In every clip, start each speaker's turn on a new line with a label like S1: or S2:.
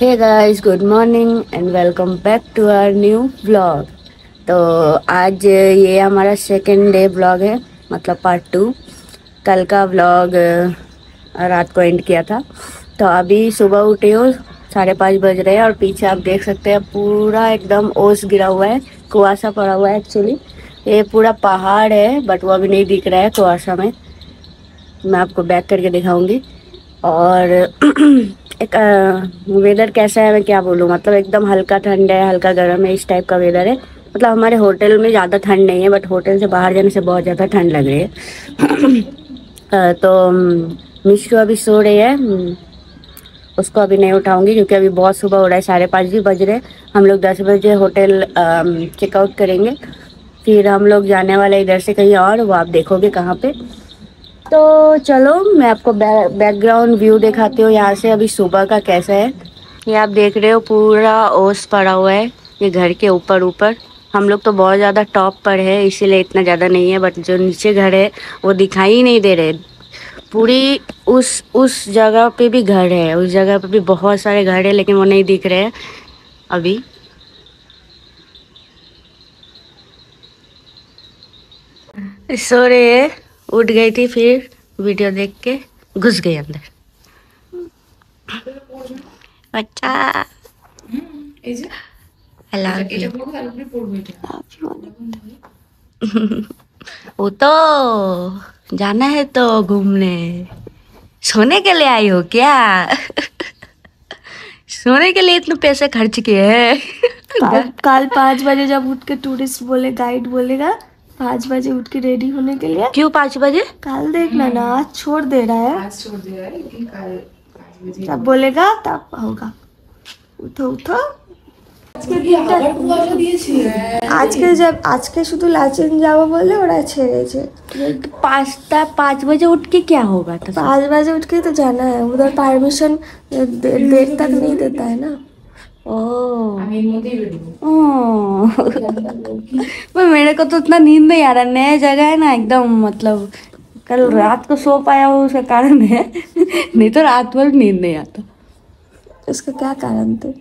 S1: Hey guys, good morning and welcome back to our new vlog. तो आज ये हमारा सेकेंड डे व्लॉग है, मतलब पार्ट 2। कल का व्लॉग रात को एंड किया था। तो अभी सुबह उठे हो, 5:30 बज रहे हैं और पीछे आप देख सकते हैं पूरा एकदम ओस गिरा हुआ है, कुआसा पड़ा हुआ है। एक्चुअली ये पूरा पहाड़ है बट वो अभी नहीं दिख रहा है कुआसा में। मैं आपको बैक करके दिखाऊंगी। और एक वेदर कैसा है मैं क्या बोलूँ, मतलब एकदम हल्का ठंड है, हल्का गर्म है, इस टाइप का वेदर है। मतलब हमारे होटल में ज़्यादा ठंड नहीं है बट होटल से बाहर जाने से बहुत ज़्यादा ठंड लग रही है। तो मिश्रू अभी सो रही है। उसको अभी नहीं उठाऊंगी क्योंकि अभी बहुत सुबह हो रहा है, 5:30 भी बज रहे। हम लोग 10 बजे होटल चेकआउट करेंगे। फिर हम लोग जाने वाले इधर से कहीं और, वो आप देखोगे कहाँ पे। तो चलो मैं आपको बैकग्राउंड व्यू दिखाती हूँ यहाँ से अभी सुबह का कैसा है। ये आप देख रहे हो पूरा ओस पड़ा हुआ है ये घर के ऊपर ऊपर। हम लोग तो बहुत ज़्यादा टॉप पर है इसीलिए इतना ज़्यादा नहीं है, बट जो नीचे घर है वो दिखाई ही नहीं दे रहे। पूरी उस जगह पे भी घर है, उस जगह पे भी बहुत सारे घर है लेकिन वो नहीं दिख रहे हैं अभी। सो रहे है, उठ गई थी फिर वीडियो देख के घुस गई अंदर। बच्चा वो तो जाना है तो घूमने। सोने के लिए आई हो क्या? सोने के लिए इतने पैसे खर्च किए हैं।
S2: कल 5 बजे जब उठ के टूरिस्ट बोले, गाइड बोलेगा 5 बजे उठ के रेडी होने के लिए।
S1: क्यों 5 बजे?
S2: कल देखना ना, आज छोड़ दे रहा है, लेकिन कल 5 बजे जब बोलेगा तब होगा। उठो उठो। आज के শুধু লাচেন যাবো বলে ওরা ছেড়েছে।
S1: 5 बजे उठ के क्या होगा? तो
S2: 5 बजे उठ के तो जाना है, उधर परमिशन देर तक नहीं देता है ना।
S1: पर मेरे को तो उतना नींद नहीं आ रहा, नया जगह है ना एकदम, मतलब कल रात को सो पाया हूँ उसका कारण है। नहीं तो रात भर नींद नहीं आता।
S2: उसका क्या कारण थे?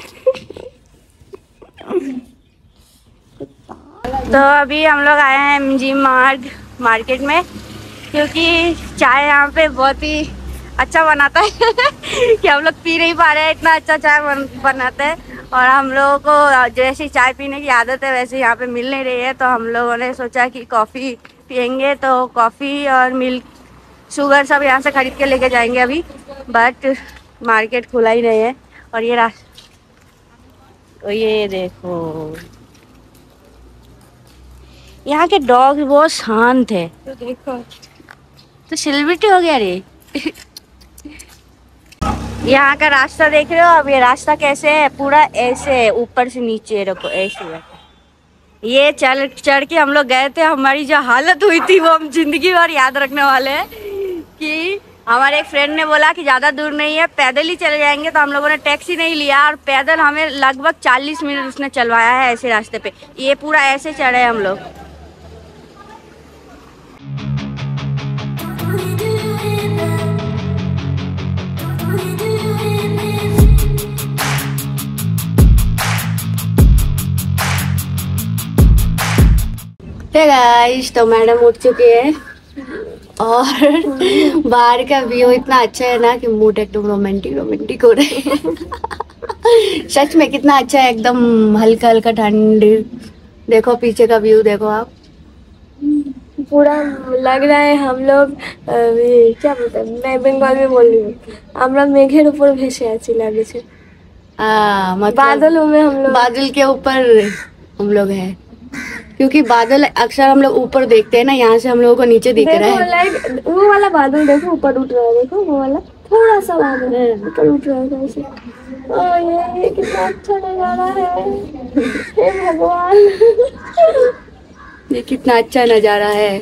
S1: तो अभी हम लोग आए हैं MG मार्केट में, क्योंकि चाय यहाँ पे बहुत ही अच्छा बनाता है। कि हम लोग पी नहीं पा रहे हैं, इतना अच्छा चाय बनाते हैं। और हम लोगों को जैसी चाय पीने की आदत है वैसे यहाँ पे मिल नहीं रही है, तो हम लोगों ने सोचा कि कॉफ़ी पियेंगे। तो कॉफ़ी और मिल्क, शुगर सब यहाँ से खरीद के लेके जाएंगे अभी। बट मार्केट खुला ही नहीं है। और ये तो ये देखो, यहाँ के डॉग बहुत शांत है।
S2: तो देखो,
S1: तो सेलिब्रिटी हो गया रे। यहाँ का रास्ता देख रहे हो? अब ये रास्ता कैसे है, पूरा ऐसे है, ऊपर से नीचे रखो ऐसे है। ये चढ़ के हम लोग गए थे, हमारी जो हालत हुई थी वो हम जिंदगी भर याद रखने वाले हैं। कि हमारे एक फ्रेंड ने बोला कि ज़्यादा दूर नहीं है, पैदल ही चले जाएंगे। तो हम लोगों ने टैक्सी नहीं लिया और पैदल हमें लगभग 40 मिनट उसने चलवाया है ऐसे रास्ते पे। ये पूरा ऐसे चढ़े हम लोग। हे गाइस, तो मैडम उठ चुकी है और बाहर का व्यू इतना अच्छा है ना कि मूड एकदम रोमांटिक हो रहा है। सच में कितना अच्छा है, एकदम हल्का हल्का ठंड। देखो पीछे का व्यू देखो आप,
S2: पूरा लग रहा है हम लोग क्या बोलते हैं, मैं बंगाल में बोल रही हूँ, আমরা মেঘের উপর ভেসে আছি লাগছে।
S1: मतलब
S2: बादलों में हम लोग,
S1: बादल के ऊपर हम लोग हैं, क्योंकि बादल अक्सर हम लोग ऊपर देखते हैं ना, यहाँ से हम लोगों को नीचे दिख रहा है।
S2: लाइक वो वाला बादल देखो ऊपर उठ रहा है, देखो वो वाला थोड़ा सा बादल है ऊपर उठ रहा है ऐसे। ये कितना अच्छा नजारा है, हे भगवान।
S1: ये कितना अच्छा नजारा है।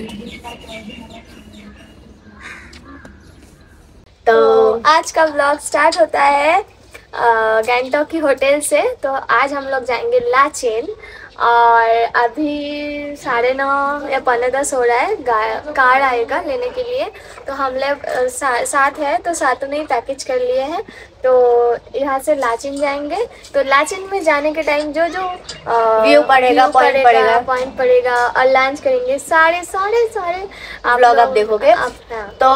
S2: तो आज का व्लॉग स्टार्ट होता है गैंगटॉक की होटल से। तो आज हम लोग जाएंगे लाचेन और अभी 9:30 या 9:45 हो रहा है। कार आएगा लेने के लिए। तो हम लोग साथ है, तो साथ में ही पैकेज कर लिए हैं। तो यहाँ से लाचेन जाएंगे। तो लाचेन में जाने के टाइम जो जो
S1: व्यू पड़ेगा,
S2: पॉइंट पड़ेगा और लंच करेंगे, सारे
S1: व्लॉग आप देखोगे। तो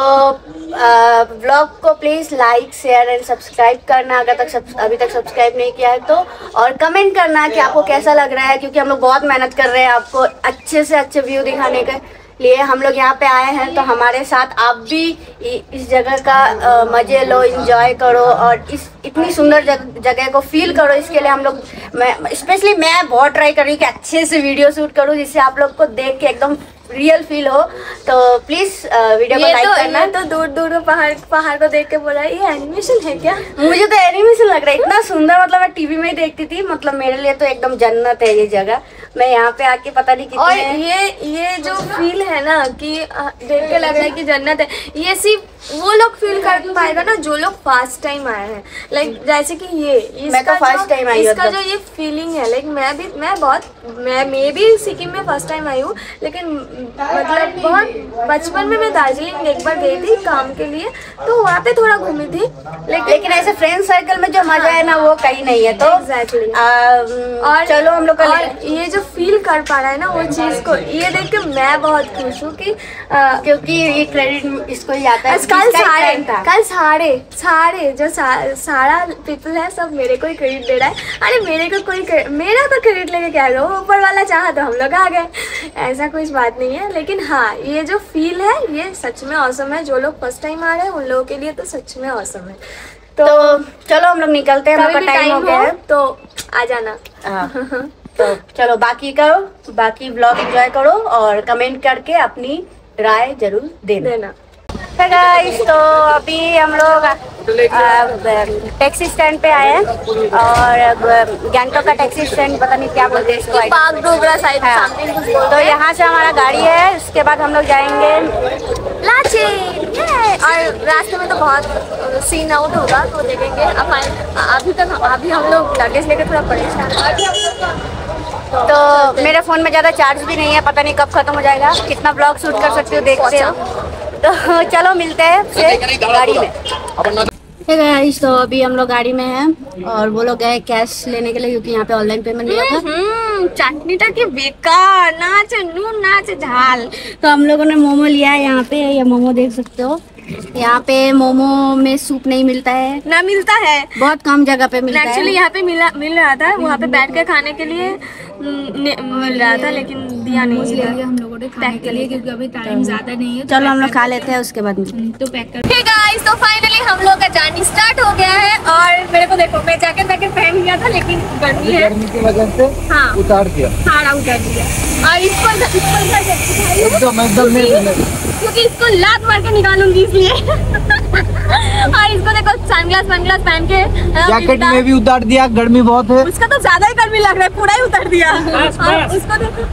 S1: व्लॉग को please like share and subscribe करना अगर अभी तक सब्सक्राइब नहीं किया है तो, और कमेंट करना कि आपको कैसा लग रहा है, क्योंकि हम लोग बहुत मेहनत कर रहे हैं आपको अच्छे से अच्छे व्यू दिखाने के लिए। हम लोग यहाँ पे आए हैं तो हमारे साथ आप भी इस जगह का मजे लो, एंजॉय करो और इस इतनी सुंदर जगह को फील करो। इसके लिए हम लोग स्पेशली मैं बहुत ट्राई कर रही हूँ कि अच्छे से वीडियो शूट करूँ जिससे आप लोग को देख के एकदम रियल फील हो। तो प्लीज वीडियो को लाइक करना।
S2: तो दूर दूर पहाड़ को देख के बोला ये एनिमेशन है क्या?
S1: मुझे तो एनिमेशन लग रहा है, इतना सुंदर, मतलब मैं टीवी में ही देखती थी, मतलब मेरे लिए तो एकदम जन्नत है ये जगह। मैं यहाँ पे आके पता नहीं कितने,
S2: और ये जो फील है ना कि देख के लग रहा है कि जन्नत है, ये सिर्फ वो लोग फील कर पाएगा ना जो लोग फर्स्ट टाइम आए हैं। लाइक जैसे कि मैं तो फर्स्ट टाइम आई हूँ, इसका जो ये फीलिंग है, लाइक मैं भी सिक्किम में फर्स्ट टाइम आई हूँ, लेकिन मतलब बहुत बचपन में मैं दार्जिलिंग एक बार गई थी काम के लिए, तो वहाँ पे थोड़ा घूमी थी,
S1: लेकिन ऐसे फ्रेंड सर्कल में जो मजा है ना वो कहीं नहीं है। तो
S2: एग्जैक्टली।
S1: और चलो हम लोग
S2: ये जो फील कर पा रहा है ना वो चीज को, ये देख के मैं बहुत खुश हूँ कि
S1: क्योंकि ये क्रेडिट इसको ही आता है।
S2: कल सारे जो सारा पीपल है सब मेरे को ही क्रेडिट दे रहा है। अरे मेरा तो क्रेडिट लेके क्या है, ऊपर वाला चाहा तो हम लोग आ गए, ऐसा कुछ बात नहीं है। लेकिन हाँ, ये जो फील है ये सच में ऑसम है। जो लोग फर्स्ट टाइम आ रहे हैं उन लोगों के लिए तो सच में ऑसम है।
S1: तो चलो हम लोग निकलते हैं, हमारा टाइम हो गया है तो
S2: आ जाना।
S1: तो चलो बाकी व्लॉग एंजॉय करो और कमेंट करके अपनी राय जरूर देना। तो गाइस, तो अभी हम लोग टैक्सी स्टैंड पे आए हैं और गैंगटॉक का टैक्सी स्टैंड पता नहीं क्या बोलते हैं इसको,
S2: बागडोगरा साइड समथिंग।
S1: तो यहाँ से हमारा गाड़ी है, उसके बाद हम लोग जाएंगे
S2: लाचेन। और रास्ते में तो बहुत सीन आउट होगा तो देखेंगे। अभी हम लोग लगेज लेके थोड़ा परेशान हैं।
S1: तो मेरे फ़ोन में ज़्यादा चार्ज भी नहीं है, पता नहीं कब ख़त्म हो जाएगा। कितना ब्लॉग शूट कर सकते हो देखते हो। तो चलो मिलते हैं गाड़ी में। गाइस, तो अभी हम लोग गाड़ी में हैं और वो लोग गए कैश लेने के लिए क्योंकि यहाँ पे ऑनलाइन पेमेंट नहीं होगा।
S2: चटनी की बेकार नाच नून नाच झाल।
S1: तो हम लोगों ने मोमो लिया है यहाँ पे, ये मोमो देख सकते हो। यहाँ पे मोमो में सूप नहीं मिलता है,
S2: ना मिलता है,
S1: बहुत कम जगह पे मिलता है।
S2: एक्चुअली यहाँ पे मिल रहा था, वहाँ पे बैठ के खाने के लिए मिल रहा था, लेकिन दिया नहीं।
S3: ले लिया हम लोगों ने खाने के लिए क्योंकि अभी टाइम ज्यादा नहीं है।
S1: चलो हम लोग खा लेते हैं उसके बाद
S3: तो पैक कर।
S2: ठीक गाइस, तो फाइनली हम लोग का जर्नी स्टार्ट हो गया है। और मेरे को देखो, मैं जैकेट पहन लिया था लेकिन गर्मी
S4: की वजह से
S2: हाँ
S4: उतार दिया,
S2: सारा उतार दिया। और इसको क्योंकि इसको लात मार के निकालूंगी इसलिए। और इसको देखो सनग्लास पहन के
S4: जैकेट में भी उतार दिया, गर्मी बहुत है।
S2: उसका तो ज्यादा ही गर्मी लग रहा है, पूरा ही उतार दिया। और उसको देखो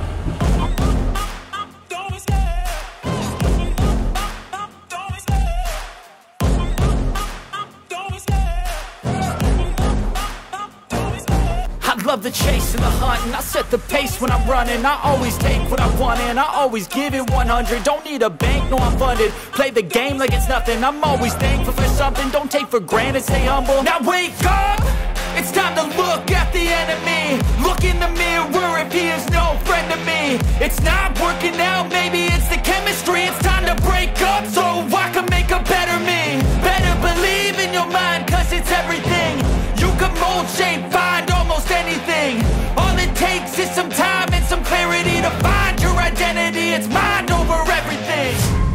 S5: Love the chase and the hunt, and I set the pace when I'm running. I always take what I want and I always give it 100. Don't need a bank, no I'm funded. Play the game like it's nothing. I'm always thankful for something. Don't take for granted, stay humble. Now wake up, it's time to look at the enemy. Look in the mirror if he is no friend to me. It's not working out, maybe it's the chemistry. It's time to break up so I can make a better me. Better believe in your mind, cause it's everything. You can mold, shape, find almost anything. All it takes is some time and some clarity to find your identity. It's mind over everything.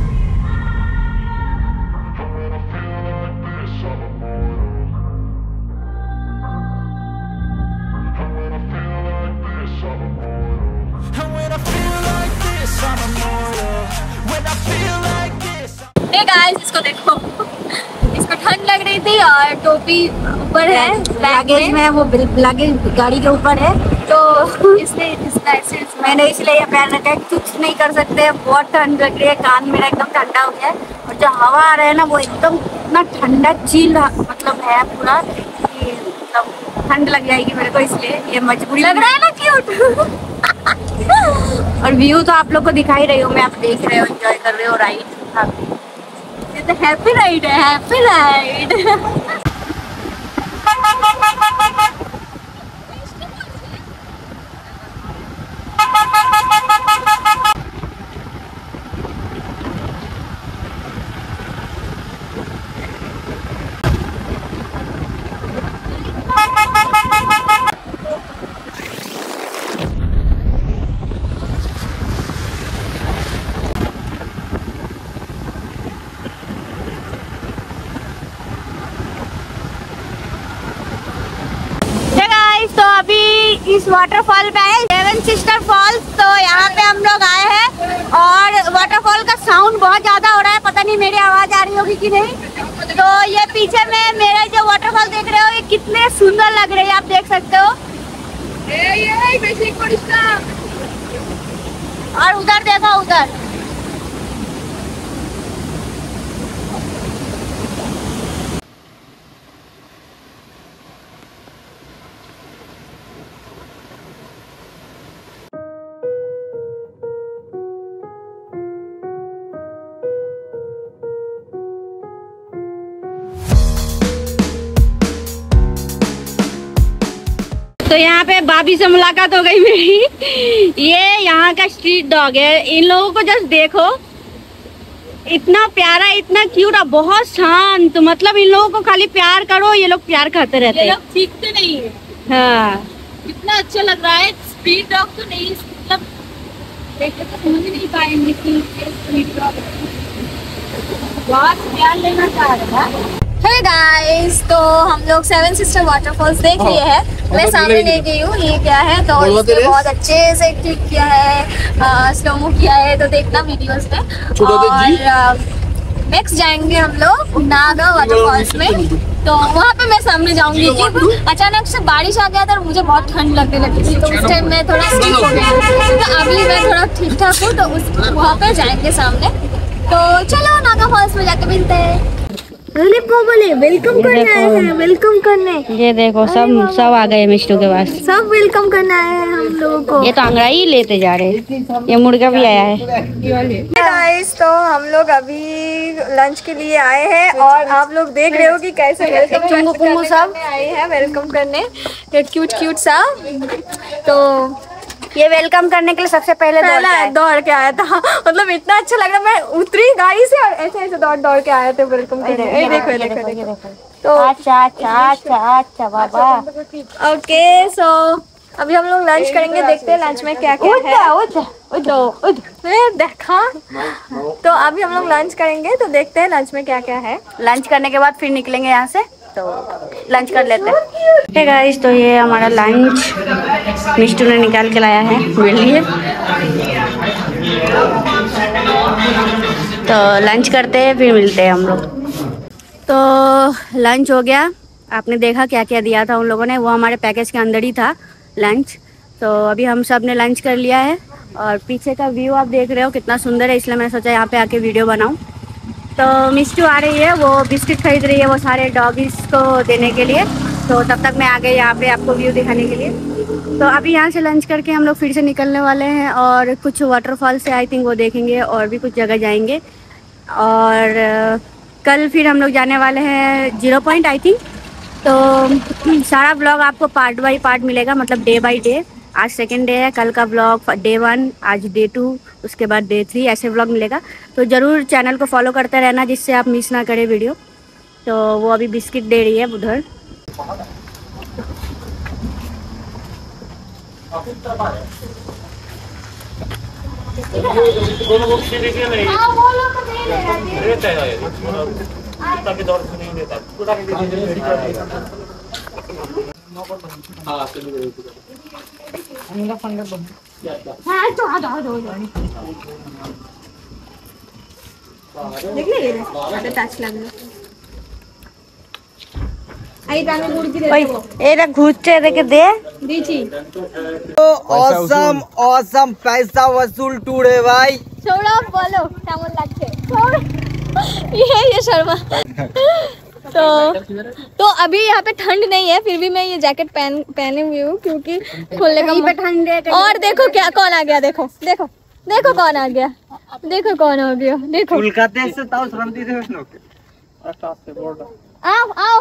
S5: And when I feel like this, I'm immortal. When I feel like this.
S2: Hey guys, इसको देखो, इसको ठंड लग रही थी और टोपी ऊपर है,
S1: लगेज में, वो लगेज गाड़ी के ऊपर है,
S2: तो इसलिए
S1: मैंने इसलिए ये पहन रखा है। कुछ नहीं कर सकते, बहुत ठंड लग रही है, कान मेरा एकदम ठंडा हो गया है और जो हवा आ रहा है ना वो एकदम इतना ठंडा चिल मतलब है पूरा, मतलब ठंड लग जाएगी मेरे को, इसलिए ये मजबूरी
S2: लग रहा है ना क्यूट।
S1: और व्यू तो आप लोग को दिखाई रही हूँ मैं, आप देख रहे हो, एंजॉय कर रहे हो राइड।
S2: ये तो हैप्पी राइड है, हैप्पी राइड।
S1: इस वाटरफॉल पे आए, सेवन सिस्टर फॉल्स। तो यहाँ पे हम लोग आए हैं और वाटरफॉल का साउंड बहुत ज्यादा हो रहा है, पता नहीं मेरी आवाज आ रही होगी कि नहीं। तो ये पीछे में मेरा जो वाटरफॉल देख रहे हो ये कितने सुंदर लग रहे हैं, आप देख सकते हो। और उधर देखो, उधर तो यहाँ पे भाभी से मुलाकात हो गई मेरी। ये यहाँ का स्ट्रीट डॉग है। इन लोगों को जस्ट देखो, इतना प्यारा, इतना क्यूट, बहुत शांत। मतलब इन लोगों को खाली प्यार करो, ये लोग प्यार करते रहते हैं।
S3: ये लोग सीखते नहीं है।
S1: हाँ,
S3: कितना अच्छा लग रहा है। स्ट्रीट डॉग तो नहीं, मतलब देख के तो समझ नहीं पाएंगे कि स्ट्रीट डॉग बहुत प्यार लेना चाह रहा है।
S2: हे गाइस, तो हम लोग सेवन सिस्टर वाटरफॉल्स देख लिए हैं। मैं सामने ले गई हूँ, ये क्या है तो इसने बहुत अच्छे से क्लिक किया है, स्लोमो किया है, तो देखना वीडियोस में। और नेक्स्ट जाएंगे हम लोग नागा वाटरफॉल्स में, तो वहाँ पे मैं सामने जाऊंगी। अचानक से बारिश आ गया था और मुझे बहुत ठंड लगने लगी थी, तो उस टाइम मैं थोड़ा स्किप हो गई। तो अभी मैं थोड़ा ठीक ठाक हूँ, तो उस वहाँ पे जाएंगे सामने। तो चलो नागा फॉल्स में जाके मिलते हैं। बोले वेलकम करने आए हैं, वेलकम करने।
S1: ये देखो सब आ गए मिष्टू के पास,
S2: सब वेलकम करने आए हैं हम लोगों को।
S1: ये तो अंगड़ाई लेते जा रहे हैं। ये मुर्गा भी आया है।
S2: गाइस, तो हम लोग अभी लंच के लिए आए हैं और आप लोग देख रहे हो कि कैसे वेलकम करने सब आए हैं, वेलकम करने। क्यूट क्यूट सा। तो
S1: ये वेलकम करने के लिए सबसे पहले
S2: दौड़ के आया था। मतलब इतना अच्छा लग रहा, मैं उतरी गाड़ी से और ऐसे ऐसे दौड़ के आए थे वेलकम करने। देखो। तो
S1: अच्छा बाबा।
S2: ओके, सो अभी हम लोग लंच करेंगे, देखते हैं लंच में क्या क्या है। देखा, तो अभी हम लोग लंच करेंगे, तो देखते हैं लंच में क्या क्या है।
S1: लंच करने के बाद फिर निकलेंगे यहाँ से, तो लंच कर लेते हैं। ठीक है गाइस, तो ये हमारा लंच मिष्टू ने निकाल के लाया है मेरे लिए। तो लंच करते हैं, फिर मिलते हैं हम लोग। तो लंच हो गया, आपने देखा क्या क्या दिया था उन लोगों ने, वो हमारे पैकेज के अंदर ही था लंच। तो अभी हम सब ने लंच कर लिया है और पीछे का व्यू आप देख रहे हो कितना सुंदर है, इसलिए मैंने सोचा यहाँ पे आके वीडियो बनाऊँ। तो मिष्टू आ रही है, वो बिस्किट खरीद रही है वो सारे डॉगीज को देने के लिए। तो तब तक मैं आ गई यहाँ पे आपको व्यू दिखाने के लिए। तो अभी यहाँ से लंच करके हम लोग फिर से निकलने वाले हैं और कुछ वाटरफॉल से आई थिंक वो देखेंगे और भी कुछ जगह जाएंगे। और कल फिर हम लोग जाने वाले हैं 0 पॉइंट आई थिंक। तो सारा ब्लॉग आपको पार्ट बाई पार्ट मिलेगा, मतलब डे बाई डे। आज सेकेंड डे है, कल का ब्लॉग डे 1, आज डे 2, उसके बाद डे 3, ऐसे ब्लॉग मिलेगा। तो ज़रूर चैनल को फॉलो करते रहना जिससे आप मिस ना करें वीडियो। तो वो अभी बिस्किट दे रही है उधर। ঘুরছে দেখে দে দিছি।
S4: ऑसम पैसा वसूल टूर है भाई।
S2: सौरभ बोलो केमन लगছে? ये शर्मा। तो अभी यहाँ पे ठंड नहीं है, फिर भी मैं ये जैकेट पहने हुई हूँ क्योंकि खोलने का ठंड है। और देखो क्या कौन आ गया, देखो देखो देखो कौन आ गया, देखो कौन आ गया, देखो
S4: कोलकाता से ताऊ श्रमती थे लोग।
S2: आओ आओ,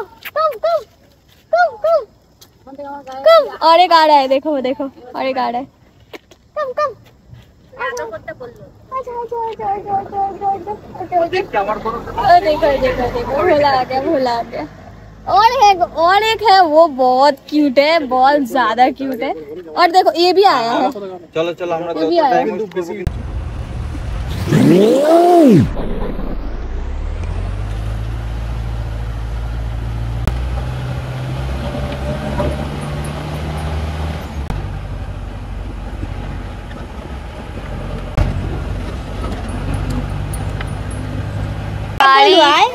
S2: कम और एक आ रहा है, देखो देखो और एक आ रहा है, कम देखो भोला आ गया। और एक है वो बहुत क्यूट है, बहुत ज्यादा क्यूट है। और देखो ये भी आया है,
S4: चलो हमरा
S2: ये भी आया है।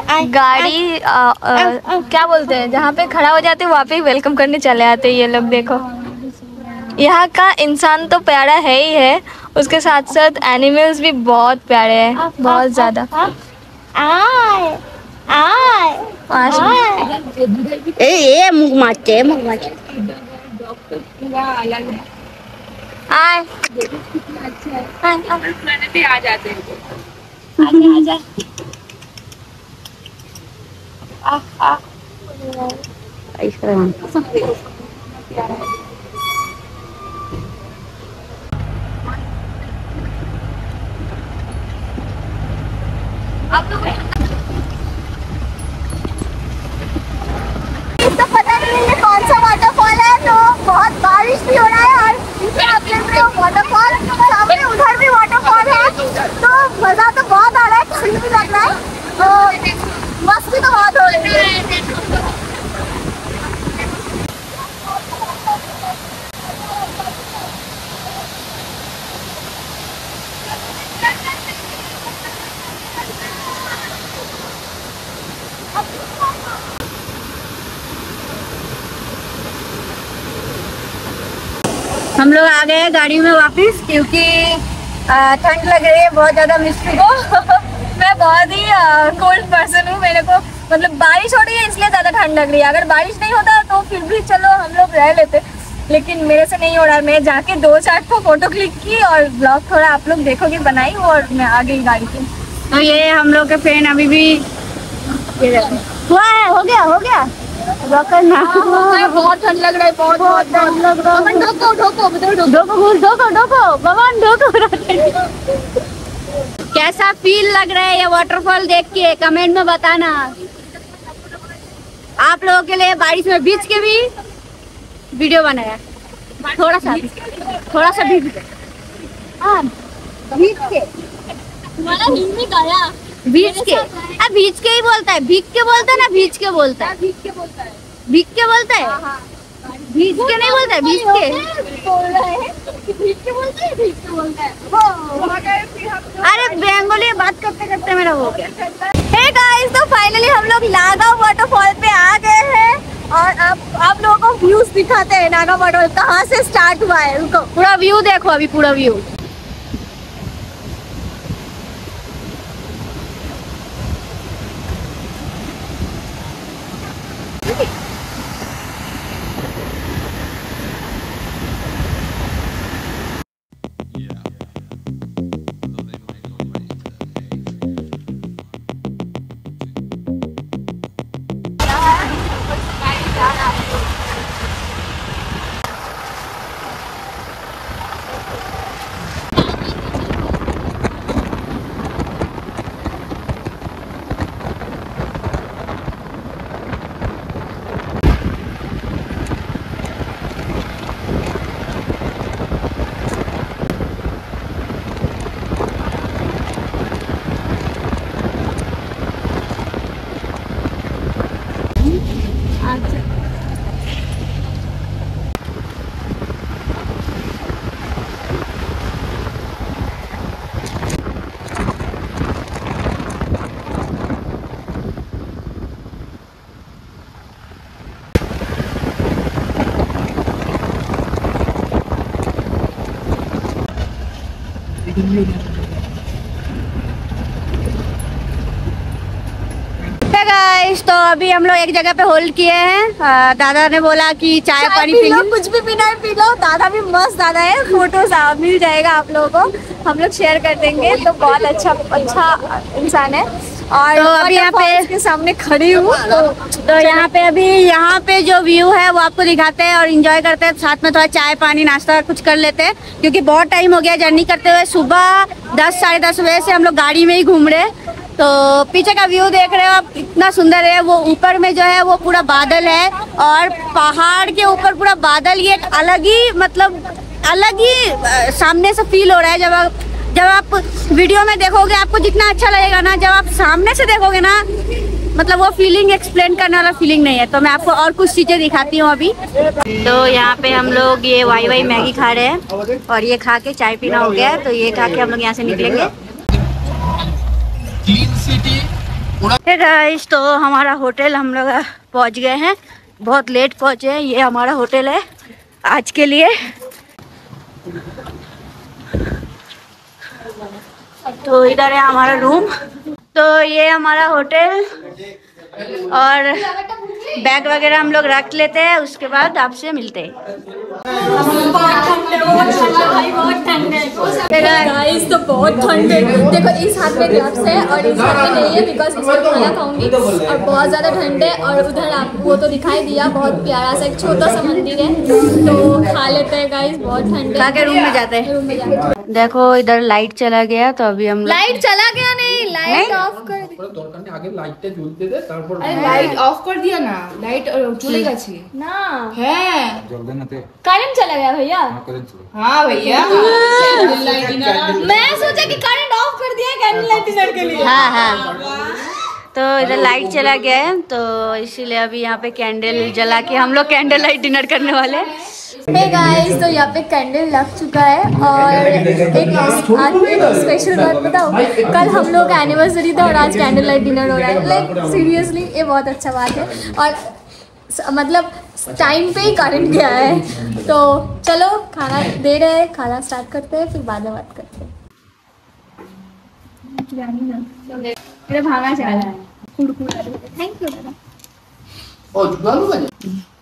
S2: गाड़ी क्या बोलते हैं, जहाँ पे खड़ा हो जाते हैं वहाँ पे वेलकम करने चले आते हैं ये लोग। देखो यहाँ का इंसान तो प्यारा है ही है, उसके साथ साथ एनिमल्स भी बहुत प्यारे हैं, बहुत ज़्यादा।
S1: ए मुख माचे मुख माचे
S2: आए
S3: आ जाते हैं।
S2: आजा
S1: ऐसा
S2: तो पता नहीं है ये कौन सा वाटरफॉल है। तो बहुत बारिश भी हो रहा है और पीछे आप देख रहे हो वाटरफॉल, सामने उधर भी वाटरफॉल है। तो मजा तो बहुत आ रहा है, ठंड भी लग रहा है, तो मस्ती तो बहुत हो रही है।
S1: हम लोग आ गए हैं गाड़ी में वापस, क्योंकि ठंड लग रही है बहुत ज़्यादा मिस्ट्री को।
S2: मैं बहुत ही कोल्ड पर्सन हूँ, मेरे को मतलब बारिश हो रही है इसलिए ज़्यादा ठंड लग रही है। अगर बारिश नहीं होता तो फिर भी चलो हम लोग रह लेते, लेकिन मेरे से नहीं हो रहा है। मैं जाके 2-4 को फोटो क्लिक की और ब्लॉग थोड़ा आप लोग देखोगे बनाई और मैं आ गई गाड़ी पे।
S1: तो ये हम लोग के फ्रेंड अभी भी
S2: हुआ है, हो गया बहुत ठंड लग रहा है, बहुत ठंड लग रहा है।
S1: कैसा फील लग रहा है ये वाटरफॉल देख के, कमेंट में बताना। आप लोगों के लिए बारिश में भीज के भी वीडियो बनाया, थोड़ा सा भीज के, हाँ भीज के, भीज के ही बोलता है, भीग के बोलता है ना, भीज के बोलता है, भीग के बोलता है, भीज के नहीं बोलता है, भीज के। अरे बंगाली बात करते करते मेरा हो गया।
S2: हे गाइस, तो फाइनली हम लोग नागा वाटरफॉल पे आ गए हैं और अब आप लोगों को व्यूज दिखाते हैं। नागा वाटरफॉल कहाँ से स्टार्ट हुआ है, रुको
S1: पूरा व्यू देखो, अभी पूरा व्यू। गाइस, तो अभी हम लोग एक जगह पे होल्ड किए हैं। दादा ने बोला कि चाय पानी पी लो,
S2: कुछ भी पीना है पी लो। दादा भी मस्त दादा है, फोटोज मिल जाएगा आप लोगों को, हम लोग शेयर कर देंगे। तो बहुत अच्छा इंसान है। और
S1: तो अभी यहाँ पे
S2: के सामने खड़ी हूँ,
S1: तो यहाँ पे अभी यहाँ पे जो व्यू है वो आपको दिखाते हैं और एंजॉय करते हैं। साथ में थोड़ा चाय पानी नाश्ता कुछ कर लेते हैं, क्योंकि बहुत टाइम हो गया जर्नी करते हुए। सुबह 10 साढ़े 10 बजे से हम लोग गाड़ी में ही घूम रहे हैं। तो पीछे का व्यू देख रहे हो आप, इतना सुंदर है। वो ऊपर में जो है वो पूरा बादल है और पहाड़ के ऊपर पूरा बादल। ये एक अलग ही सामने से फील हो रहा है। जब आप वीडियो में देखोगे आपको जितना अच्छा लगेगा ना, जब आप सामने से देखोगे ना, मतलब वो फीलिंग एक्सप्लेन करने वाला फीलिंग नहीं है। तो मैं आपको और कुछ चीज़ें दिखाती हूँ अभी। तो यहाँ पे हम लोग ये वाई मैगी खा रहे हैं और ये खा के चाय पीना हो गया है। तो ये खा के हम लोग यहाँ से निकलेंगे।
S6: क्लीन सिटी
S1: हे गाइस, तो हमारा होटल हम लोग पहुंच गए हैं, बहुत लेट पहुंचे हैं। ये हमारा होटल है आज के लिए। तो इधर है हमारा रूम। तो ये हमारा होटल, और बैग वगैरह हम लोग रख लेते हैं, उसके बाद आपसे मिलते हैं।
S2: गाइस तो बहुत ठंड है। देखो इस हाथ में ग्लव्स है और इस हाथ में नहीं है, बिकॉज इसमें खाना खाऊंगी और बहुत ज़्यादा ठंड है। और उधर आपको तो दिखाई दिया, बहुत प्यारा सा एक छोटा सा मंदिर है, तो खा लेते हैं गाइस। बहुत ठंड है,
S1: आके रूम में जाते हैं।
S2: रूम में जाते हैं।
S1: देखो इधर लाइट चला गया, तो अभी हम
S2: लाइट चला गया नहीं, लाइट ऑफ कर
S6: আগে লাইটটা জ্বলতে দে, তারপর
S3: লাইট অফ করে দিয়া না, লাইট চলে গেছে
S2: ना।
S3: হ্যাঁ
S2: करंट चला गया भैया।
S3: हाँ भैया
S2: मैं सोचा कि करंट ऑफ कर दिया कैंडल लाइट डिनर के लिए।
S1: हाँ हाँ, तो इधर लाइट चला गया है, तो इसीलिए अभी यहाँ पे कैंडल जला के हम लोग कैंडल लाइट डिनर करने वाले हैं।
S2: हे गाइस, तो यहाँ पे कैंडल लग चुका है। और एक आज एक स्पेशल बात बताओ, कल हम लोग का एनिवर्सरी था और आज कैंडल लाइट डिनर हो रहा है। लाइक सीरियसली ये बहुत अच्छा बात है। और मतलब टाइम पे ही करंट गया है। तो चलो खाना दे रहे हैं, खाना स्टार्ट करते हैं, फिर बाद में बात करते हैं। भागा चला है। Thank you.
S6: ও জুগালু বাজে